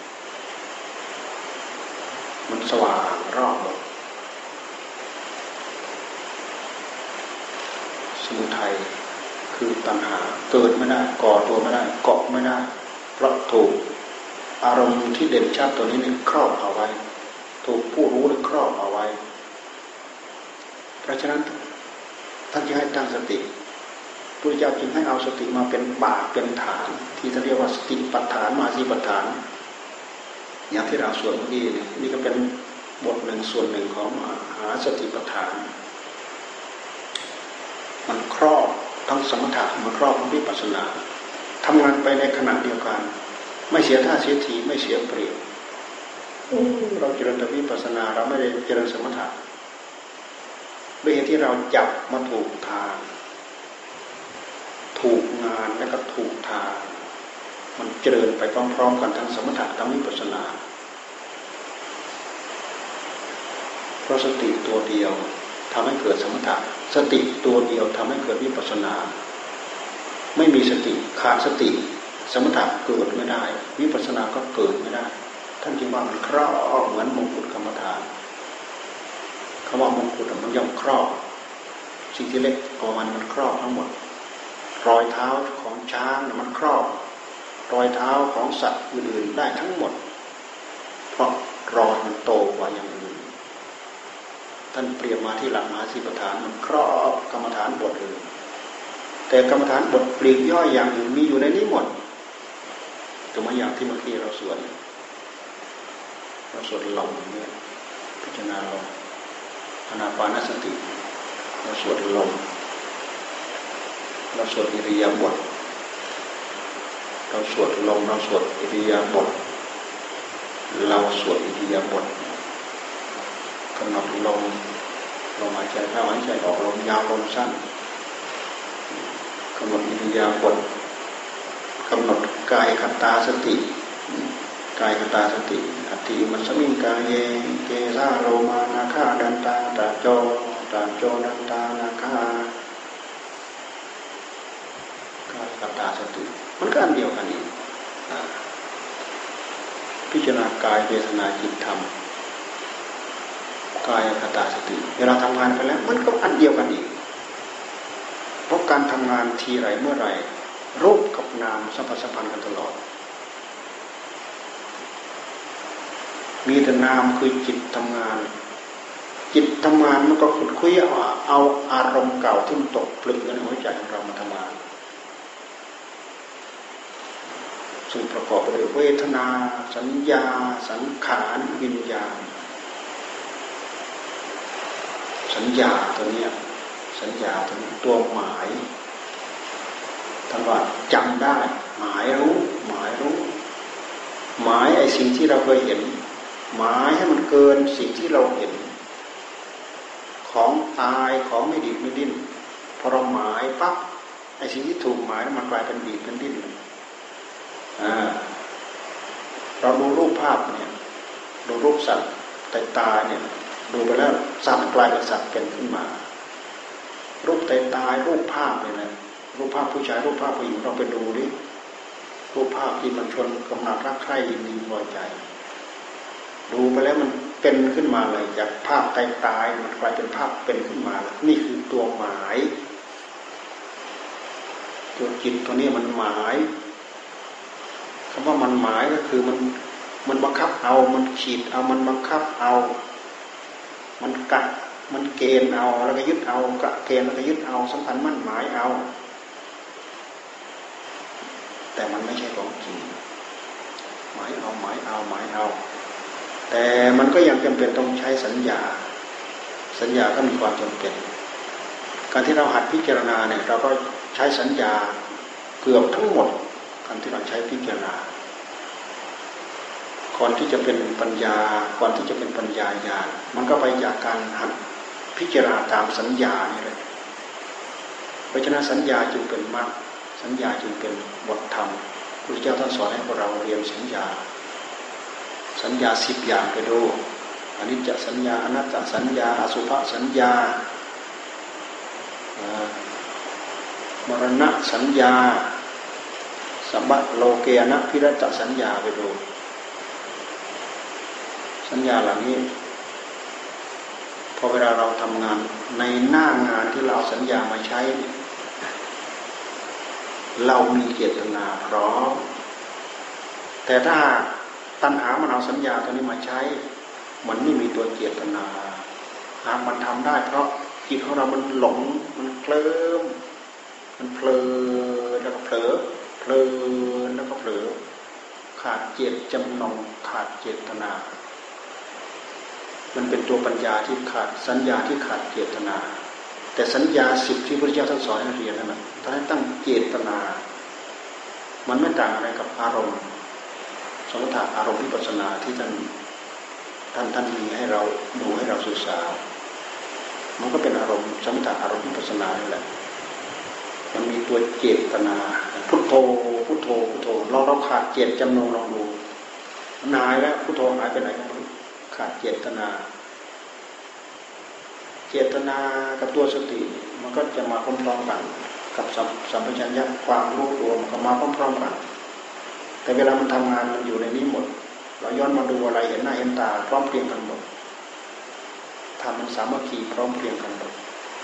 มันสว่างรอบหมดสมุทัยคือตัณหาเกิดไม่ได้ก่อตัวไม่ได้เกาะไม่ได้เพราะถูกอารมณ์ที่เด่นชัดตัวนี้นี่ครอบเอาไว้ถูกผู้รู้นี่ครอบเอาไว้เพราะฉะนั้นท่านจะให้ตั้งสติพระเจ้าจึงให้เอาสติมาเป็นบาตเป็นฐานที่เรียกว่าสติปัฏฐานมาสีปัฏฐานอย่างที่เราสวดเมื่อกี้นี่นี่ก็เป็นบทหนึ่งส่วนหนึ่งของมหาสติปัฏฐานมันครอบทั้งสมถะมันครอบทั้งวิปัสสนาทำงานไปในขณะเดียวกันไม่เสียท่าเสียทีไม่เสียเปรียบเราเจริญแต่วิปัสสนาเราไม่ได้เจริญสมถะด้วยเหตุที่เราจับมาถูกทางถูกงานและก็ถูกทางมันเจริญไปพร้อมๆกันทั้งสมถะทั้งวิปัสสนาเพราะสติตัวเดียวทำให้เกิดสมถะสติตัวเดียวทำให้เกิดวิปัสสนาไม่มีสติขาดสติสมถะเกิดไม่ได้วิปัสสนาก็เกิดไม่ได้ท่านจึงว่ามันครอบเหมือนมงกุฎกรรมฐานคำว่ามงกุฎมันย่อมครอบสิ่งที่เล็กกว่ามันมันครอบทั้งหมดรอยเท้าของช้างมันครอบรอยเท้าของสัตว์อื่นๆได้ทั้งหมดเพราะรอยมันโตกว่าอย่างอื่นท่านเปรียบมาที่หลักมหาสติปัฏฐานมันครอบกรรมฐานบทอื่นแต่กรรมฐานบทปลีกย่อยอย่างอื่นมีอยู่ในนี้หมดตัวอย่างที่เมื่อกี้เราสวดเราสวดลมเนี่ยพิจารณาลมอานาปานสติเราสวดลมเราสวดอิริยาบถเราสวดลมเราสวดอิริยาบถเราสวดอิริยาบถกำหนดลมลมหายใจเข้าหายใจออกลมยาวลมสั้นกำหนดอิริยาบถกำหนดกายคตาสติกายคตาสติอธิมัสสมิงกายเยเกสาโลมานาคาดันตาตาโจตาโจนันตานาคากับตาสติมันก็อันเดียวกันนี่พิจารณากายเวทนาจิตธรรมกายคตาสติเวลาทำงานไปแล้วมันก็อันเดียวกันอีกเพราะการทำงานทีไรเมื่อไรรูปกับนามสัมพันธ์สัมพันธ์กันตลอดมีแต่นามคือจิตทำงานจิตทำงานมันก็ขุดคุยเอาเอาอารมณ์เก่าที่มันตกผลึกในหัวใจของเรามาทำงานซึ่งประกอบไปด้วยเวทนาสัญญาสังขารวิญญาณสัญญาตัวนี้สัญญาตัวนี้ตัวหมายคำว่าจำได้หมายรู้หมายรู้หมายไอ้สิ่งที่เราเคยเห็นหมายให้มันเกินสิ่งที่เราเห็นของตายของไม่ดีไม่ดิ้นพอเราหมายปั๊บไอ้สิ่งที่ถูกหมายมันกลายเป็นดีเป็นดิ้นอ่าเราดูรูปภาพเนี่ยดูรูปสัตว์แต่ตาเนี่ยดูไปแล้วสัตว์กลายเป็นสัตว์เป็นขึ้นมารูปแต่ตารูปภาพเลยนะรูปภาพผู้ชายรูปภาพผู้หญิงเราไปดูดิรูปภาพที่มันชวนกำหนัดรักใคร่ยินดีพอใจดูไปแล้วมันเป็นขึ้นมาเลยจากภาพตายตายมันกลายเป็นภาพเป็นขึ้นมานี่คือตัวหมายตัวจิตตัวนี้มันหมายคำว่ามันหมายก็คือมันมันบังคับเอามันขีดเอามันบังคับเอามันกัดมันเกณฑ์เอาแล้วก็ยึดเอากะเกณฑ์แล้วก็ยึดเอาสำคัญมั่นหมายเอาแต่มันไม่ใช่ของจริงหมายเอาหมายเอาหมายเอาแต่มันก็ยังจำเป็นต้องใช้สัญญาสัญญาก็มีความจำเป็นการที่เราหัดพิจารณาเนี่ยเราก็ใช้สัญญาเกือบทั้งหมดการที่เราใช้พิจารณาก่อนที่จะเป็นปัญญาก่อนที่จะเป็นปัญญาญาณมันก็ไปจากการหัดพิจารณาตามสัญญานี่แหละเพราะฉะนั้นสัญญาจึงเป็นมรรคสัญญาจึงเป็นบทธรรมพระพุทธเจ้าท่านสอนให้พวกเราเรียนสัญญาสัญญาสิบอย่างไปดูอนิจจสัญญาอนัตตสัญญาอสุภสัญญามรณะสัญญาสัมบะโลเกนะพิรัตสัญญาไปดูสัญญาเหล่านี้พอเวลาเราทำงานในหน้างานที่เราเอาสัญญามาใช้เรามีเจตนาพร้อมแต่ถ้าตัณหามันเอาสัญญาตัวนี้มาใช้มันไม่มีตัวเจตนาหากมันทำได้เพราะจิตของเรามันหลงมันเคลิ้มมันเพลินแล้วก็เผลอเพลินแล้วก็เผลอขาดเจตจำนงขาดเจตนามันเป็นตัวปัญญาที่ขาดสัญญาที่ขาดเจตนาแต่สัญญาสิบที่พระเจ้าท่านสอนให้เรียนนั่นแหละท่านให้ตั้งเจตนามันไม่ต่างอะไรกับอารมณ์สมถะอารมณ์วิปัสสนาที่ท่านท่านท่านมีให้เราดูให้เราศึกษามันก็เป็นอารมณ์สมถะอารมณ์วิปัสสนานี่แหละมันมีตัวเจตนาพุทโธพุทโธพุทโธเราเราขาดเจตจำนงลองดูนายแล้วพุทโธหายไปไหนขาดเจตนาเจตนากับตัวสติมันก็จะมาพร้อมๆกันกับสัมปชัญญะความรู้ตัวมันก็มาพร้อมๆกันแต่เวลามันทำงานมันอยู่ในนี้หมดเราย้อนมาดูอะไรเห็นหน้าเห็นตาพร้อมเพรียงกันหมดทำมันสามัคคีพร้อมเพรียงกันหมด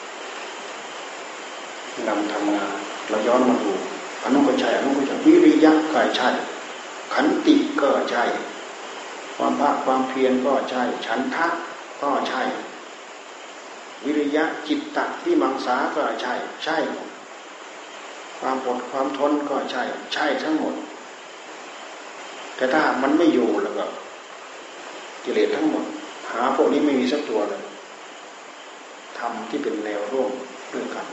นำทำงานเราย้อนมาดูอนุก็ใช่อนุก็ใช่วิริยะก็ใช่ขันติก็ใช่ความภาคความเพียรก็ใช่ฉันทะก็ใช่วิริยะจิตตะวิมังสาก็ใช่ใช่ความอดความทนก็ใช่ใช่ทั้งหมดแต่ถ้ามันไม่อยู่แล้วก็กิเลสทั้งหมดหาพวกนี้ไม่มีสักตัวเลยทำที่เป็นแนวร่วมด้วยกัน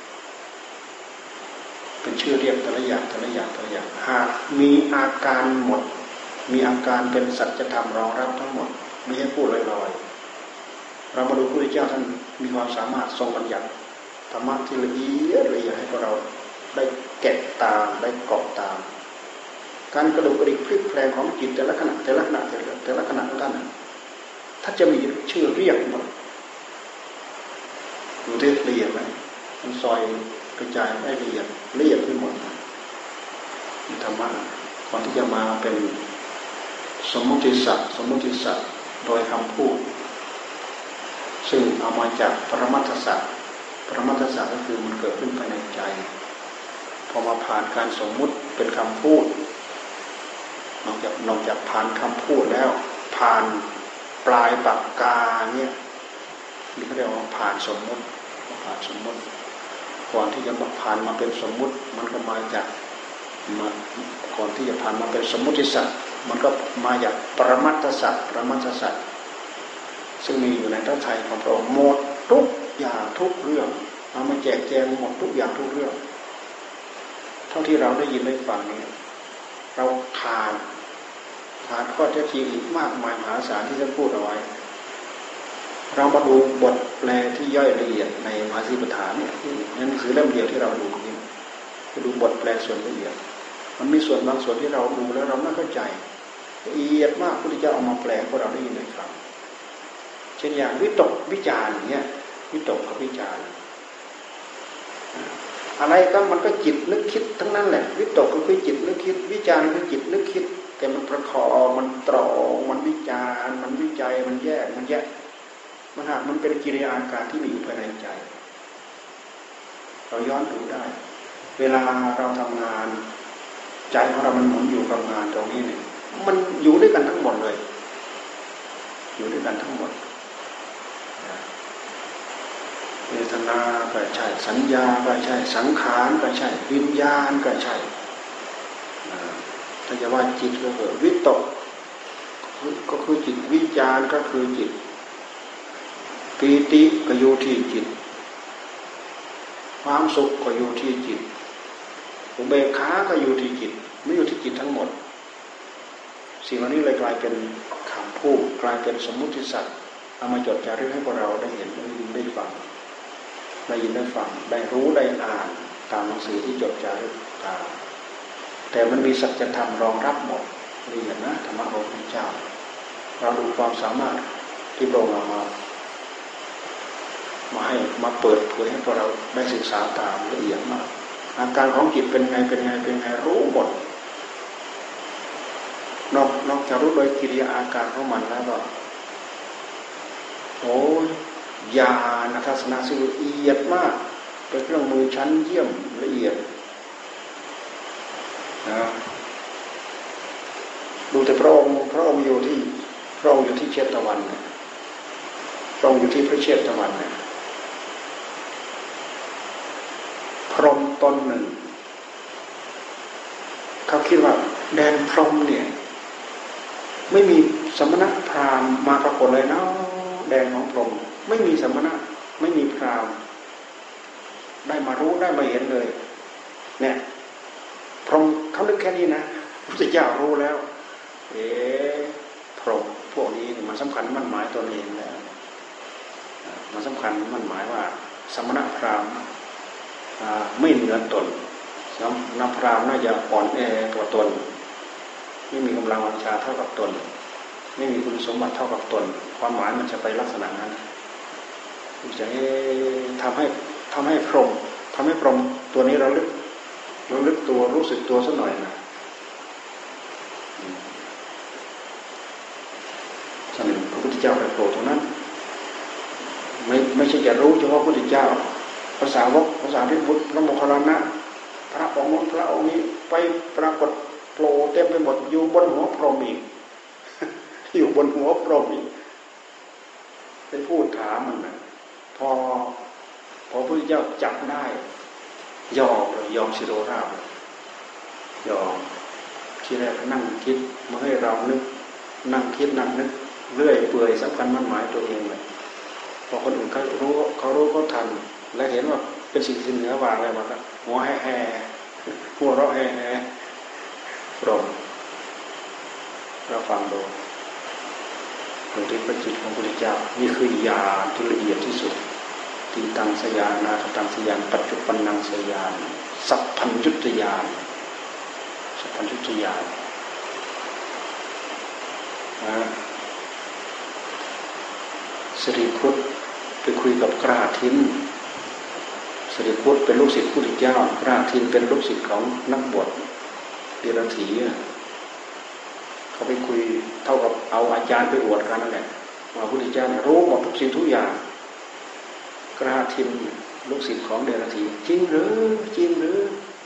เป็นชื่อเรียกแต่ละอย่างแต่ละอย่างแต่ละอย่างหากมีอาการหมดมีอาการเป็นสัจธรรมรองรับทั้งหมดไม่ใช่พูดลอยๆเรามาดูพระพุทธเจ้าท่านมีความสามารถทรงบัญญัติธรรมะที่ละเอียดละเอียดให้พวกเราได้แกะตามได้เกาะตามการกระดุกกระดิกพลิกแปลงของจิตแต่ละขณะแต่ละขณะแต่ละขณะของท่านถ้าจะมีชื่อเรียกหมดดูที่ละเอียดไหมมันซอยกระจายได้ละเอียดละเอียดไปหมดมีธรรมะก่อนที่จะมาเป็นสมมติสัตว์สมมติสัตว์โดยคำพูดซึ่งเอามาจากปรมัตถสัตว์ปรมัตถสัตว์ก็คือมันเกิดขึ้นภายในใจพอมาผ่านการสมมุติเป็นคำพูดนอกจากนอกจากผ่านคำพูดแล้วผ่านปลายปากกาเนี่ยนี่เขาเรียกว่าผ่านสมมุติผ่านสมมุติก่อนที่จะผ่านมาเป็นสมมุติมันก็มาจากมาก่อนที่จะผ่านมาเป็นสมมุติสัตว์มันก็มาจากปรมัตถสัตว์ปรมัตถสัตว์ซึ่งมีอยู่ในพระทัยของพระองค์หมดทุกอย่างทุกเรื่องเอามาแจกแจงหมดทุกอย่างทุกเรื่องเท่าที่เราได้ยินได้ฟังนี้เราขาดขาดข้อเท็จจริงอีกมากมายมหาศาลที่ท่านพูดเอาไว้เรามาดูบทแปลที่ย่อยละเอียดในมหาสติปัฏฐานเนี่ยหนังสือเล่มเดียวที่เราดูนี่ไปดูบทแปลส่วนละเอียดมันมีส่วนบางส่วนที่เราดูแล้วเราไม่เข้าใจละเอียดมากพระพุทธเจ้าเอามาแปลพวกเราได้ยินได้ฟังเช่นอย่างวิตกวิจารณ์เนี่ยวิตกกับวิจารณ์อะไรก็มันก็จิตนึกคิดทั้งนั้นแหละวิตกก็คือจิตนึกคิดวิจารณ์คือจิตนึกคิดแต่มันประคองมันตรองมันวิจารณ์มันวิจัยมันแยกมันแยกมันหากมันเป็นกิริยาการที่มีอยู่ภายในใจเราย้อนดูได้เวลาเราทำงานใจของเรามันหมุนอยู่กับงานตรงนี้เนี่ยมันอยู่ด้วยกันทั้งหมดเลยอยู่ด้วยกันทั้งหมดเวทนาก็ใช่สัญญาก็ใช่สังขารก็ใช่วิญญาณก็ใช่ถ้าจะว่าจิตก็คือวิตกก็คือจิตวิจารก็คือจิตปีติก็อยู่ที่จิตความสุขก็อยู่ที่จิตอุเบกขาก็อยู่ที่จิตไม่อยู่ที่จิตทั้งหมดสิ่งเหล่านี้เลยกลายเป็นคำพูดกลายเป็นสมมุติสัตว์เอามาจดจารึกให้พวกเราได้เห็นได้ยินได้ฟังได้ยินได้ฟังได้รู้ได้อ่านตามหนังสือที่จดจารึกตามแต่มันมีสัจธรรมรองรับหมดละเอียดนะธรรมะของพระเจ้าเราดูความสามารถที่พระองค์เอามามาให้มาเปิดเผยให้พวกเราได้ศึกษาตามละเอียดมากอาการของจิตเป็นไงเป็นไงเป็นไงรู้หมดนอกนอกจากรู้โดยกิริยาอาการของมันแล้วก็โอ้ญาณทัศนะซึ่งละเอียดมากเป็นเครื่องมือชั้นเยี่ยมละเอียดนะดูแต่พระองค์พระองค์อยู่ที่พระองค์อยู่ที่เชตวันนะพระองค์อยู่ที่พระเชตวันนะพรหมตนหนึ่งเขาคิดว่าแดนพรหมเนี่ยไม่มีสมณะพราหมณ์มาปรากฏเลยเนาะแดนของพรหมไม่มีสมณะไม่มีพราหมณ์ได้มารู้ได้มาเห็นเลยเนี่ยพรหมเขานึกแค่นี้นะพระเจ้ารู้แล้วเอ๋พรหมพวกนี้มันสำคัญมันหมายตัวเองแล้วมันสำคัญมันหมายว่าสมณะพราหมณ์ไม่เหนือตนนักพราหมณ์น่าจะอ่อนแอกว่าตนไม่มีกำลังวังชาเท่ากับตนไม่มีคุณสมบัติเท่ากับตนความหมายมันจะไปลักษณะนั้นจะทำให้ทำให้พรหมทำให้พรหมตัวนี้เราลึกเราลึกตัวรู้สึกตัวสักหน่อยนะสั่งพระพุทธเจ้าไปโปรดตรงนั้นไม่ไม่ใช่จะรู้เฉพาะพระพุทธเจ้าภาษาวกภาษาที่พุทธพระโมคคัลลานะพระองค์นู้นพระองค์นี้ไปปรากฏโผล่เต็มไปหมดอยู่บนหัวพรหมอีกอยู่บนหัวพรหมอีกไปพูดถามมันนะพอพอพระพุทธเจ้าจับได้ยอมเลยยอมสิโรราบยอมทีแรกนั่งคิดมาให้เรานึกนั่งคิดนั่งนึกเรื่อยเปื่อยสำคัญมันหมายตัวเองเลยพอคนอื่นเขารู้เขารู้เขาทันและเห็นว่าเป็นสิ่งที่เหนือวางอะไรมาแล้วหัวแห่แห่หัวเราะแห่แห่ปรมเราฟังดูดูที่ประจิตของพระพุทธเจ้านี่คือญาณที่ละเอียดที่สุดตีตังสยานาตังสยานปัจจุบันนังสยานสัพพัญญุตญาณสัพพัญญุตญาณนะสิริพุทธไปคุยกับกระทินสรีพุทธเป็นลูกศิษย์พุทธเจ้าพระทินเป็นลูกศิษย์ของนักบวชเดรัจฉีเขาไปคุยเท่ากับเอาอาจารย์ไปอวดกันนั่นแหละว่าพระพุทธเจ้าเนี่ยรู้หมดทุกสิ่งทุกอย่างกระทินลูกศิษย์ของเดรัจฉีจริงหรือจริงหรือ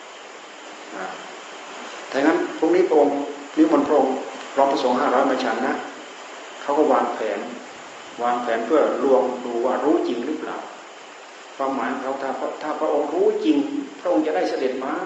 ถ้างั้นพรุ่งนี้พระองค์นิมนต์พระองค์รองพระสงฆ์ห้าร้อยมาฉันนะเขาก็วางแผนวางแผนเพื่อลวงดูว่ารู้จริงหรือเปล่าความหมายของเขาถ้าถ้าพระองค์รู้จริงพระองค์จะได้เสด็จมา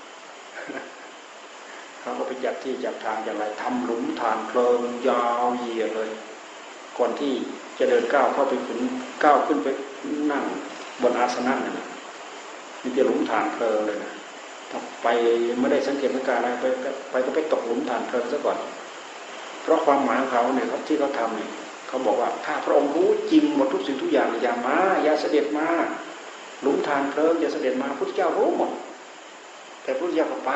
เขาก็ไปจัดที่จัดทางอย่างไรทำหลุมฐานเพลิงยาวเหยียดเลยก่อนที่จะเดินก้าวเข้าไปถึงก้าวขึ้นไปนั่งบนอาสนะนั่นมีแต่หลุมฐานเพลิงเลยนะถ้าไปไม่ได้สังเกตสังการอะไรไปไปก็ไปตกหลุมฐานเพลิงซะก่อนเพราะความหมายของเขาเนี่ยที่เขาทำเนี่ยเขาบอกว่าถ้าพระองค์รู้จริงหมดทุกสิ่งทุกอย่างอย่ามาอย่าเสด็จมาหลุมฐานเพลิงอย่าเสด็จมาพุทธเจ้ารู้หมดแต่พุทธเจ้าก็ไป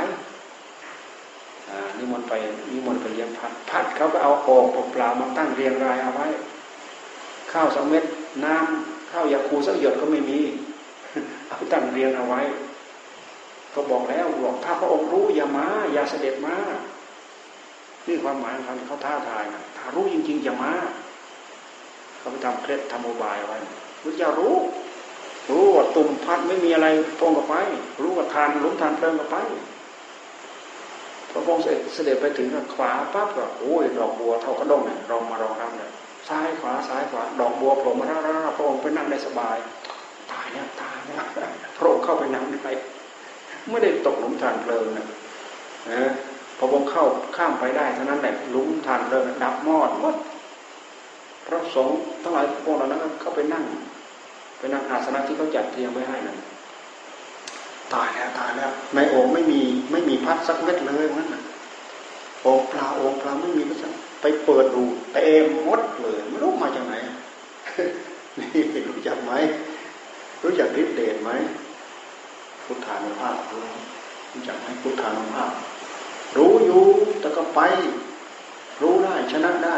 นิมนต์ไปนิมนต์ไปเลี้ยงพัดพัดเขาก็เอาออกเปล่ามาตั้งเรียงรายเอาไว้ข้าวสักเม็ดน้ำข้าวยาคูสักหยดก็ไม่มีเอาตั้งเรียงเอาไว้ก็บอกแล้วบอกถ้าพระองค์รู้อย่ามาอย่าเสด็จมานี่ความหมายของเขาท้าทายนะถ้ารู้จริงๆอย่ามาเขาไปทำเคล็ดทำอุบายไว้พุทธเจ้ารู้รู้ว่าตุ่มพัดไม่มีอะไรพงกับไปรู้ว่าทานหลุมทานเพลิงกับไปพระองค์เสด็จไปถึงขวาปั๊บก็โอ้ยดอกบัวเท่ากระด้งเนี่ยรองมารองรับเนี่ยซ้ายขวาซ้ายขวาดอกบัวโผล่มาร่าๆพระองค์ไปนั่งได้สบายตายแล้วตายแล้วพระองค์เข้าไปนั่งได้ไม่ได้ตกหลุมทานเพลิงนะนะพอพระองค์เข้าข้ามไปได้เท่านั้นแหละหลุมทานเพลิงดับมอดหมดพระสงฆ์ทั้งหลายพวกเหล่านั้นเข้าไปนั่งไปนั่งอาสนะที่เขาจัดเตรียมไว้ให้นั่นตายแล้วตายแล้วในโอ่งไม่มีไม่มีพัดสักเม็ดเลยงั้นน่ะโอ่งเปล่าโอ่งเปล่าไม่มีพัดสักไปเปิดดูเต็มหมดเลยไม่รู้มาจากไหนนี่รู้จักไหมรู้จักฤทธิ์เดชไหมพุทธานุภาพรู้จักไหมพุทธานุภาพรู้อยู่แต่ก็ไปรู้ได้ชนะได้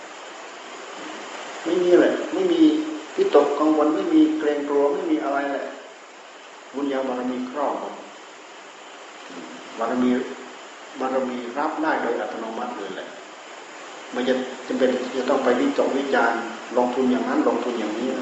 ไม่มีเลยไม่มีวิตกกังวลไม่มีเกรงกลัวไม่มีอะไรเลยบุญญาบารมีครอบบารมีบารมีรับได้โดยอัตโนมัติเลยแหละไม่จะจำเป็นจะต้องไปวิจารวิจารลงทุนอย่างนั้นลงทุนอย่างนี้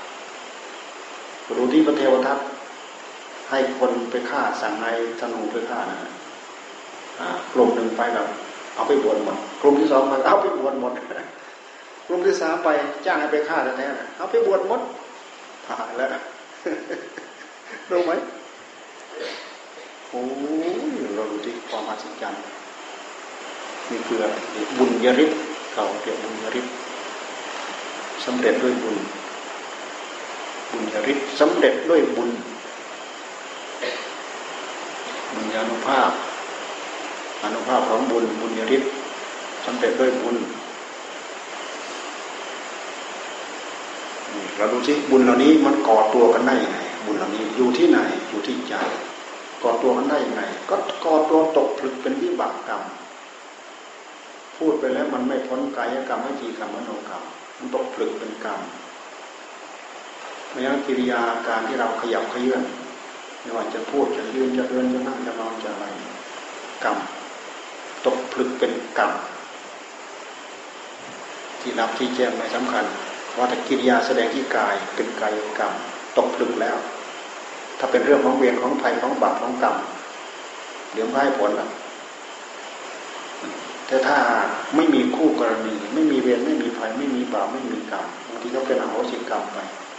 รู้ที่พระเทวทัตให้คนไปฆ่าสั่งนายธนูไปฆ่านะกลุ่มหนึ่งไปแล้วเอาไปบวชหมดกลุ่มที่สองไปเอาไปบวชหมดกลุ่มที่สามไปจ้างให้ไปฆ่าแท้ๆเอาไปบวชหมดผ่านแล้วรู้ไหมโอ้ยเราดูที่ความอัศจรรย์นี่คือบุญยริศเขาเรียกบุญยริศสำเร็จด้วยบุญบุญยริศสำเร็จด้วยบุญบุญญานุภาพอนุภาพของบุญบุญยริศสำเร็จด้วยบุญเราดูสิบุญเหล่านี้มันก่อตัวกันได้ยังไงบุญเหล่านี้อยู่ที่ไหนอยู่ที่ใจก่อตัวกันได้ยังไงก็ก่อตัวตกผลึกเป็นวิบากกรรมพูดไปแล้วมันไม่พ้นกายกรรมวิจีกรรมมโนกรรมมันตกผลึกเป็นกรรมไม่งั้นกิริยาการที่เราขยับเขยื้อนไม่ว่าจะพูดจะยืนจะเดินจะนั่งจะนอนจะอะไรกรรมตกผลึกเป็นกรรมที่รับที่แจ้งไม่สำคัญว่าแต่กิริยาแสดงที่กายเป็นกายกรรมตกผลึกแล้วถ้าเป็นเรื่องของเวรของภัยของบาปของกรรมเดี๋ยวไม่ให้ผลละแต่ถ้าไม่มีคู่กรณีไม่มีเวรไม่มีภัยไม่มีบาปไม่มีกรรมบางทีก็เป็นอโหสิกรรมไป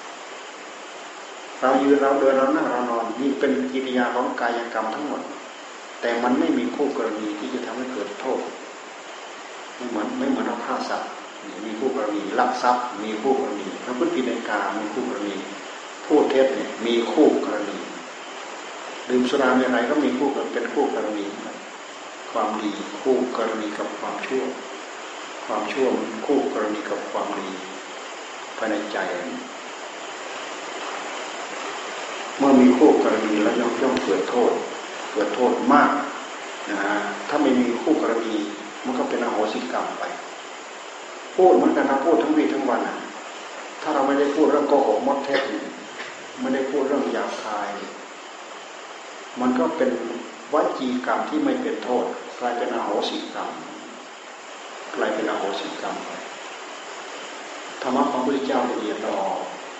เรายืนเราเดินเรานั่งเรานอนนี่เป็นกิริยาของกายกรรมทั้งหมดแต่มันไม่มีคู่กรณีที่จะทำให้เกิดโทษไม่เหมือนไม่เหมือนเราฆ่าสัตว์มีคู่กรณีลักทรัพย์มีคู่กรณีพระพุทธปิฎกามีคู่กรณีพูดเท็จเนี่ยมีคู่กรณีดื่มสุราเมรัยก็มีคู่เป็นคู่กรณีความดีคู่กรณีกับความชั่วความชั่วคู่กรณีกับความดีภายในใจเมื่อมีคู่กรณีแล้วย่อมย่อมเกิดโทษเกิดโทษมากนะถ้าไม่มีคู่กรณีมันก็เป็นอโหสิกรรมไปพูดเหมือนกันนะพูดทั้งวีทั้งวันถ้าเราไม่ได้พูดเรื่องโกหกมดเท็จไม่ได้พูดพูดเรื่องหยาบคายมันก็เป็นวจีกรรมที่ไม่เป็นโทษกลายเป็นอโหสิกรรมกลายเป็นอโหสิกรรมธรรมะของพระพุทธเจ้าละเอียดอ่อน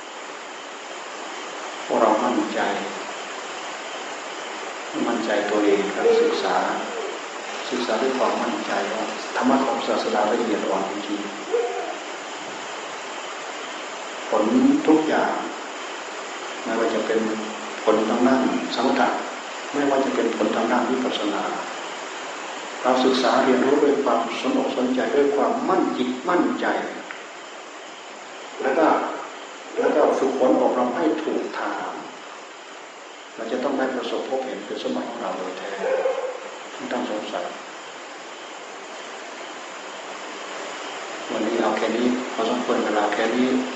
พวกเรามั่นใจมั่นใจตัวเองครับศึกษาศึกษาด้วยความมั่นใจว่าธรรมะของศาสดาละเอียดอ่อนจริงผลทุกอย่างไม่ว่าจะเป็นผลทางด้านสมถะไม่ว่าจะเป็นผลทางด้านวิปัสสนาเราศึกษาเรียนรู้ด้วยความสนอกสนใจด้วยความมั่นจิตมั่นใจแล้วก็แล้วก็ฝึกฝนอบรมให้ถูกทางเราจะต้องได้ประสบพบเห็นเป็นสมบัติของเราโดยแท้ไม่ต้องสงสัยวันนี้เอาแค่นี้พอสมควรเวลาแค่นี้